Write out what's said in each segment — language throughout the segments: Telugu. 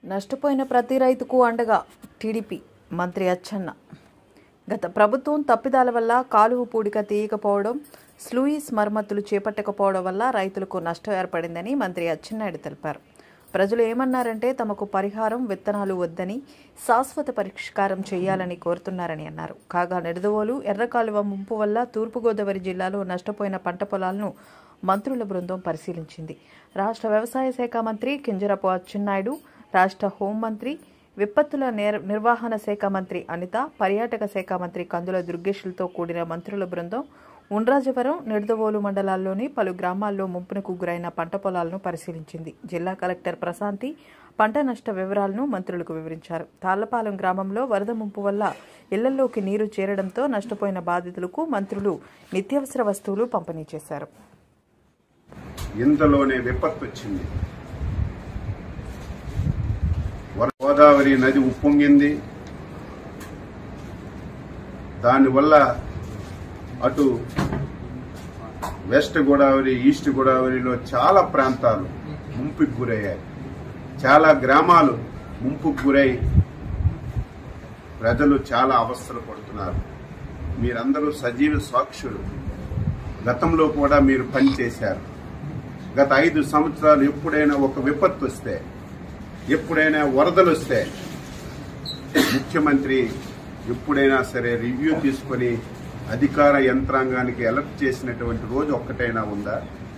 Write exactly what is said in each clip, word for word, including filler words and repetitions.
నష్టపోయిన ప్రతి రైతుకు అండగా టీడీపీ మంత్రి అచ్చెన్న. గత ప్రభుత్వం తప్పిదాల వల్ల కాలువ పూడిక తీయకపోవడం, స్లూయిస్ మరమ్మతులు చేపట్టకపోవడం వల్ల రైతులకు నష్టం ఏర్పడిందని మంత్రి అచ్చెన్నాయుడు తెలిపారు. ప్రజలు ఏమన్నారంటే తమకు పరిహారం, విత్తనాలు వద్దని శాశ్వత పరిష్కారం చేయాలని కోరుతున్నారని అన్నారు. కాగా నిడదవోలు ఎర్రకాలువ ముంపు వల్ల తూర్పుగోదావరి జిల్లాలో నష్టపోయిన పంట పొలాలను మంత్రుల బృందం పరిశీలించింది. రాష్ట్ర వ్యవసాయ శాఖ మంత్రి కింజరాపు అచ్చెన్నాయుడు, రాష్ట్ర హోంమంత్రి, విపత్తుల నిర్వహణ శాఖ మంత్రి అనిత, పర్యాటక శాఖ మంత్రి కందుల దుర్గేష్లతో కూడిన మంత్రుల బృందం ఉండ్రాజవరం, నిడదవోలు మండలాల్లోని పలు గ్రామాల్లో ముంపునకు గురైన పంట పొలాలను పరిశీలించింది. జిల్లా కలెక్టర్ ప్రశాంతి పంట నష్ట వివరాలను మంత్రులకు వివరించారు. తాళ్లపాలెం గ్రామంలో వరద ముంపు వల్ల ఇళ్లలోకి నీరు చేరడంతో నష్టపోయిన బాధితులకు మంత్రులు నిత్యావసర వస్తువులు పంపిణీ చేశారు. ఇంతలోనే విపత్తు వచ్చింది. గోదావరి నది ఉప్పొంగింది. దానివల్ల అటు వెస్ట్ గోదావరి, ఈస్ట్ గోదావరిలో చాలా ప్రాంతాలు ముంపుకు గురయ్యాయి. చాలా గ్రామాలు ముంపుకు గురై ప్రజలు చాలా అవస్థలు పడుతున్నారు. మీరందరూ సజీవ సాక్షులు. గతంలో కూడా మీరు పనిచేశారు. గత ఐదు సంవత్సరాలు ఎప్పుడైనా ఒక విపత్తు వస్తే, ఎప్పుడైనా వరదలు వస్తే ముఖ్యమంత్రి ఎప్పుడైనా సరే రివ్యూ తీసుకుని అధికార యంత్రాంగానికి అలర్ట్ చేసినటువంటి రోజు ఒక్కటైనా ఉందా?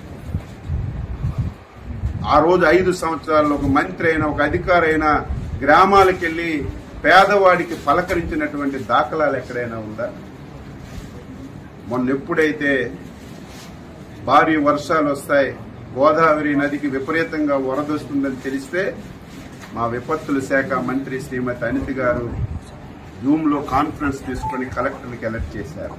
ఆ రోజు ఐదు సంవత్సరాల్లో ఒక మంత్రి అయినా, ఒక అధికారి అయినా గ్రామాలకు వెళ్లి పేదవాడికి పలకరించినటువంటి దాఖలాలు ఎక్కడైనా ఉందా? మొన్న ఎప్పుడైతే భారీ వర్షాలు వస్తాయి, గోదావరి నదికి విపరీతంగా వరదొస్తుందని తెలిస్తే మా విపత్తుల శాఖ మంత్రి శ్రీమతి అనిత గారు జూమ్ లో కాన్ఫరెన్స్ తీసుకుని కలెక్టర్కి అలర్ట్ చేశారు.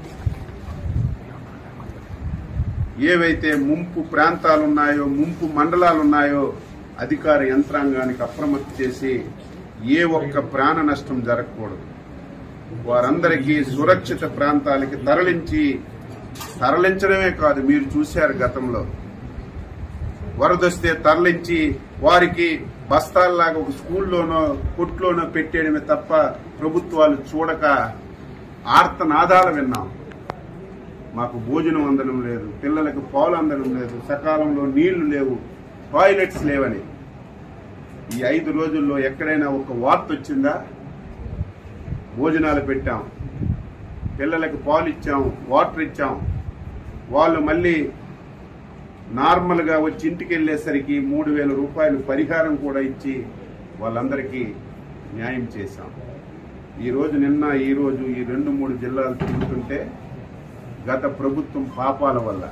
ఏవైతే ముంపు ప్రాంతాలున్నాయో, ముంపు మండలాలున్నాయో అధికార యంత్రాంగానికి అప్రమత్తం చేసి ఏ ఒక్క ప్రాణ నష్టం జరగకూడదు, వారందరికీ సురక్షిత ప్రాంతాలకి తరలించి తరలించడమే కాదు, మీరు చూశారు గతంలో వరదొస్తే తరలించి వారికి బస్తాల్లాగా ఒక స్కూల్లోనో కొట్లోనో పెట్టేయడమే తప్ప ప్రభుత్వాలు చూడక ఆర్తనాదాలు విన్నాం. మాకు భోజనం అందడం లేదు, పిల్లలకు పాలు అందడం లేదు, సకాలంలో నీళ్లు లేవు, టాయిలెట్స్ లేవని. ఈ ఐదు రోజుల్లో ఎక్కడైనా ఒక వార్త వచ్చిందా? భోజనాలు పెట్టాం, పిల్లలకు పాలు ఇచ్చాం, వాటర్ ఇచ్చాం. వాళ్ళు మళ్ళీ నార్మల్ గా వచ్చి ఇంటికి వెళ్లేసరికి మూడు వేల రూపాయలు పరిహారం కూడా ఇచ్చి వాళ్ళందరికీ న్యాయం చేశాం. ఈ రోజు నిన్న ఈ రోజు ఈ రెండు మూడు జిల్లాలు తిరుగుతుంటే గత ప్రభుత్వం పాపాల వల్ల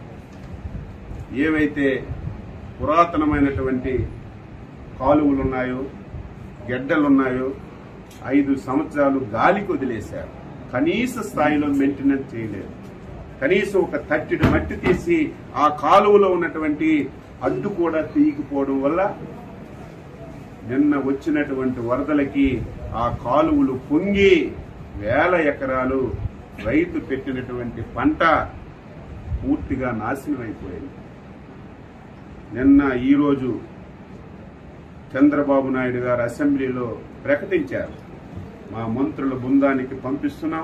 ఏవైతే పురాతనమైనటువంటి కాలువలున్నాయో, గెడ్డలున్నాయో ఐదు సంవత్సరాలు గాలికి వదిలేశారు. కనీస స్థాయిలో మెయింటెనెన్స్ చేయలేదు. కనీసం ఒక తట్టిడి మట్టి తీసి ఆ కాలువలో ఉన్నటువంటి అడ్డు కూడా తీయకపోవడం వల్ల నిన్న వచ్చినటువంటి వరదలకి ఆ కాలువలు పొంగి వేల ఎకరాలు రైతు పెట్టినటువంటి పంట పూర్తిగా నాశనం అయిపోయింది. నిన్న ఈరోజు చంద్రబాబు నాయుడు గారు అసెంబ్లీలో ప్రకటించారు, మా మంత్రుల బృందానికి పంపిస్తున్నాం,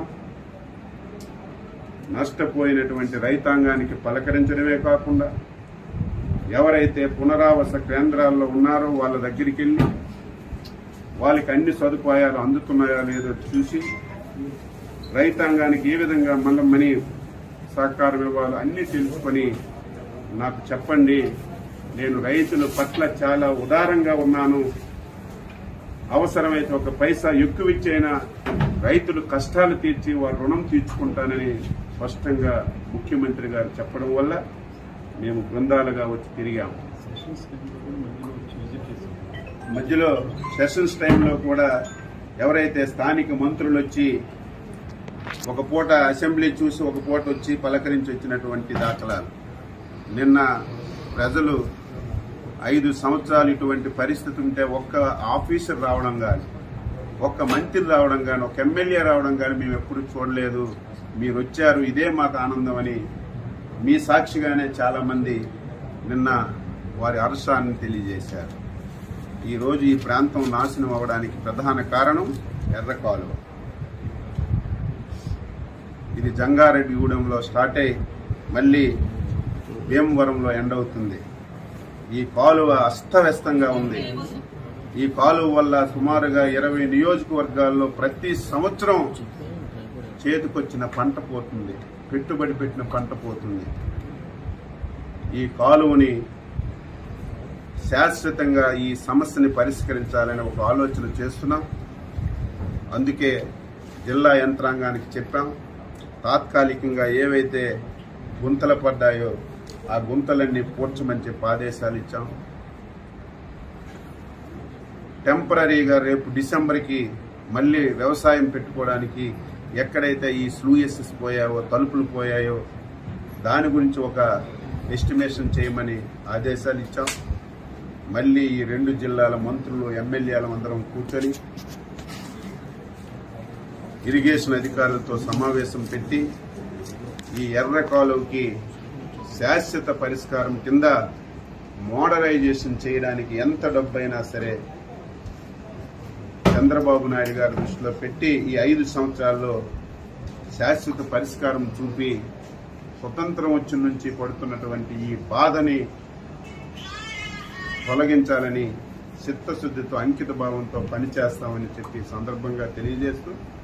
నష్టపోయినటువంటి రైతాంగానికి పలకరించడమే కాకుండా ఎవరైతే పునరావాస కేంద్రాల్లో ఉన్నారో వాళ్ళ దగ్గరికి వెళ్లి వాళ్ళకి అన్ని సదుపాయాలు అందుతున్నాయో లేదో చూసి రైతాంగానికి ఏ విధంగా మళ్ళీ మనీ సహకారం ఇవ్వాలో అన్ని తెలుసుకొని నాకు చెప్పండి, నేను రైతుల పట్ల చాలా ఉదారంగా ఉన్నాను, అవసరమైతే ఒక పైసా ఎక్కువ ఇచ్చైనా రైతులు కష్టాలు తీర్చి వారి రుణం తీర్చుకుంటానని స్పష్టంగా ముఖ్యమంత్రి గారు చెప్పడం వల్ల మేము బృందాలుగా వచ్చి తిరిగాము. మధ్యలో సెషన్స్ టైంలో కూడా ఎవరైతే స్థానిక మంత్రులు వచ్చి ఒక పూట అసెంబ్లీ చూసి ఒక పూట వచ్చి పలకరించి వచ్చినటువంటి దాఖలాలు. నిన్న ప్రజలు ఐదు సంవత్సరాలు ఇటువంటి పరిస్థితి ఉంటే ఒక్క ఆఫీసర్ రావడం కానీ, ఒక్క మంత్రి రావడం కానీ, ఒక ఎమ్మెల్యే రావడం కానీ మేము ఎప్పుడు చూడలేదు. మీరు వచ్చారు, ఇదే మాకు ఆనందం అని మీ సాక్షిగానే చాలా మంది నిన్న వారి హర్షాన్ని తెలియజేశారు. ఈరోజు ఈ ప్రాంతం నాశనం అవ్వడానికి ప్రధాన కారణం ఎర్ర కాలువ. ఇది జంగారెడ్డిగూడెంలో స్టార్ట్ అయి మళ్ళీ భీమవరంలో ఎండ్ అవుతుంది. ఈ కాలువ అస్తవ్యస్తంగా ఉంది. ఈ కాలువ వల్ల సుమారుగా ఇరవై నియోజకవర్గాల్లో ప్రతి సంవత్సరం చేతికొచ్చిన పంట పోతుంది, పెట్టుబడి పెట్టిన పంట పోతుంది. ఈ కాలువని శాశ్వతంగా ఈ సమస్యని పరిష్కరించాలని ఒక ఆలోచన చేస్తున్నాం. అందుకే జిల్లా యంత్రాంగానికి చెప్పాం, తాత్కాలికంగా ఏవైతే గుంతలు పడ్డాయో ఆ గుంతలన్నీ పూడ్చమని చెప్పి ఆదేశాలు ఇచ్చాం. టెంపరీగా రేపు డిసెంబర్కి మళ్ళీ వ్యవసాయం పెట్టుకోవడానికి ఎక్కడైతే ఈ స్లూయసెస్ పోయాయో, తలుపులు పోయాయో దాని గురించి ఒక ఎస్టిమేషన్ చేయమని ఆదేశాలు ఇచ్చాం. మళ్ళీ ఈ రెండు జిల్లాల మంత్రులు, ఎమ్మెల్యేలు అందరం కూర్చొని ఇరిగేషన్ అధికారులతో సమావేశం పెట్టి ఈ ఎర్ర కాలువకి శాశ్వత పరిష్కారం కింద మోడరైజేషన్ చేయడానికి ఎంత డబ్బైనా సరే చంద్రబాబు నాయుడు గారి దృష్టిలో పెట్టి ఈ ఐదు సంవత్సరాల్లో శాశ్వత పరిష్కారం చూపి స్వతంత్రం వచ్చిన నుంచి పడుతున్నటువంటి ఈ బాధని తొలగించాలని చిత్తశుద్ధితో, అంకిత భావంతో పనిచేస్తామని చెప్పి సందర్భంగా తెలియజేస్తూ